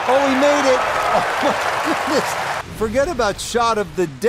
Oh, he made it. Oh, my goodness. Forget about shot of the day.